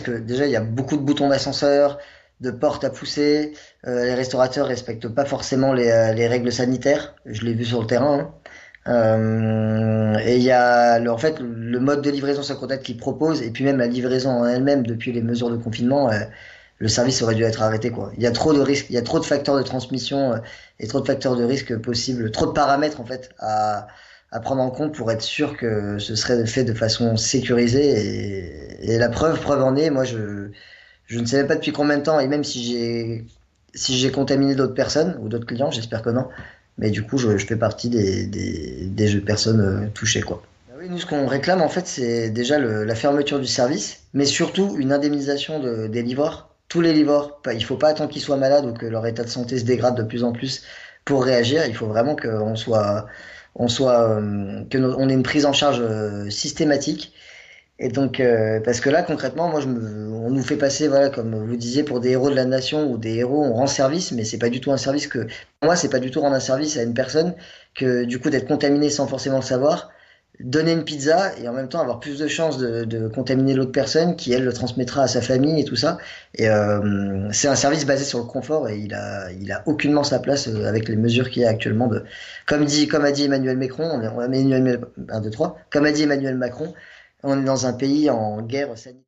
que déjà, il y a beaucoup de boutons d'ascenseur, de portes à pousser. Les restaurateurs respectent pas forcément les règles sanitaires. Je l'ai vu sur le terrain, hein. Et il y a en fait le mode de livraison sans contact qu'ils proposent et puis même la livraison en elle-même depuis les mesures de confinement, le service aurait dû être arrêté quoi. Il y a trop de risques, il y a trop de facteurs de transmission et trop de facteurs de risque possibles, trop de paramètres en fait à prendre en compte pour être sûr que ce serait fait de façon sécurisée et la preuve en est, moi je ne sais même pas depuis combien de temps et même si j'ai contaminé d'autres personnes ou d'autres clients, j'espère que non. Mais du coup, je fais partie des personnes touchées, quoi. Bah oui, nous, ce qu'on réclame, en fait, c'est déjà la fermeture du service, mais surtout une indemnisation des livreurs. Tous les livreurs, il faut pas attendre qu'ils soient malades ou que leur état de santé se dégrade de plus en plus pour réagir. Il faut vraiment on ait une prise en charge systématique et donc, parce que là, concrètement, on nous fait passer, voilà, comme vous disiez, pour des héros de la nation ou des héros, on rend service, mais c'est pas du tout un service pour moi, c'est pas du tout rendre un service à une personne que, du coup, d'être contaminé sans forcément le savoir, donner une pizza et en même temps avoir plus de chances de contaminer l'autre personne qui, elle, le transmettra à sa famille et tout ça. Et c'est un service basé sur le confort et il a aucunement sa place avec les mesures qu'il y a actuellement comme a dit Emmanuel Macron, un, deux, trois, comme a dit Emmanuel Macron, on est dans un pays en guerre sanitaire.